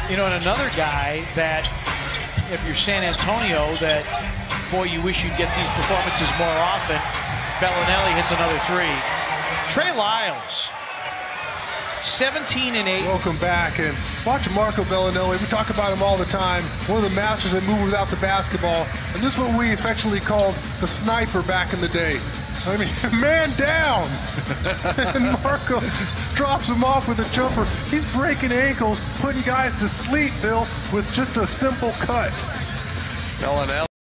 You know, and another guy that, if you're San Antonio, that, boy, you wish you'd get these performances more often. Belinelli hits another three. Trey Lyles, 17 and 8. Welcome back, and watch Marco Belinelli. We talk about him all the time. One of the masters that move without the basketball, and this is what we affectionately called the sniper back in the day. I mean, man down! And Marco drops him off with a jumper. He's breaking ankles, putting guys to sleep, Bill, with just a simple cut. Belinelli.